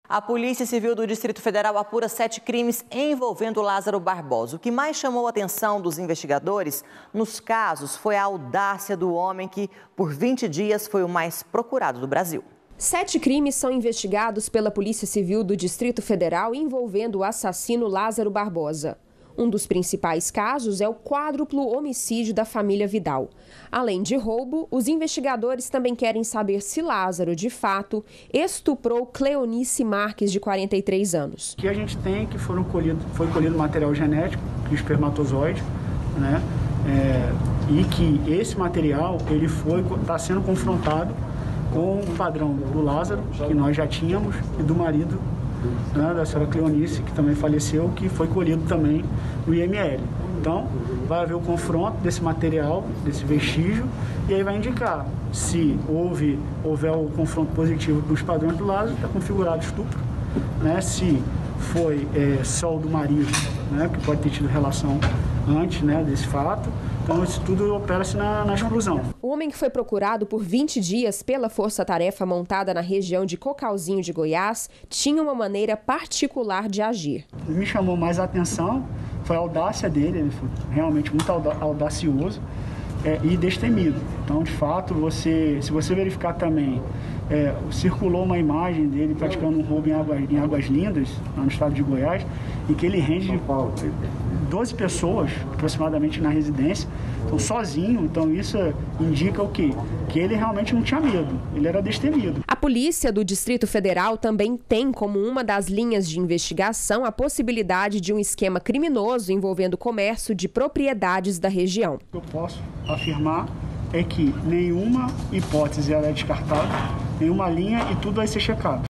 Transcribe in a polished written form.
A Polícia Civil do Distrito Federal apura 7 crimes envolvendo Lázaro Barbosa. O que mais chamou a atenção dos investigadores nos casos foi a audácia do homem que, por 20 dias, foi o mais procurado do Brasil. 7 crimes são investigados pela Polícia Civil do Distrito Federal envolvendo o assassino Lázaro Barbosa. Um dos principais casos é o quádruplo homicídio da família Vidal. Além de roubo, os investigadores também querem saber se Lázaro, de fato, estuprou Cleonice Marques, de 43 anos. O que a gente tem que foi colhido material genético de espermatozoide, né? E que esse material está sendo confrontado com o padrão do Lázaro, que nós já tínhamos, e do marido, né, da senhora Cleonice, que também faleceu, que foi colhido também no IML. Então, vai haver o confronto desse material, desse vestígio, e aí vai indicar se houver o confronto positivo dos padrões do Lázaro, está configurado estupro, né, se foi só o do marido, né, que pode ter tido relação antes, né, desse fato. Então, isso tudo opera-se na exclusão. O homem que foi procurado por 20 dias pela força-tarefa montada na região de Cocalzinho de Goiás tinha uma maneira particular de agir. O que me chamou mais a atenção foi a audácia dele, ele foi realmente muito audacioso e destemido. Então, de fato, se você verificar também, circulou uma imagem dele praticando um roubo em Águas Lindas, no estado de Goiás, em que ele rende 12 pessoas aproximadamente na residência, então sozinho. Então isso indica o quê? Que ele realmente não tinha medo, ele era destemido. A Polícia do Distrito Federal também tem como uma das linhas de investigação a possibilidade de um esquema criminoso envolvendo o comércio de propriedades da região. O que eu posso afirmar é que nenhuma hipótese ela é descartada, nenhuma linha, e tudo vai ser checado.